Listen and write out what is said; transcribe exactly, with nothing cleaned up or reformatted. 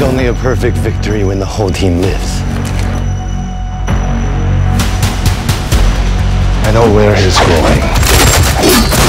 only a perfect victory when the whole team lives. I know where he's going.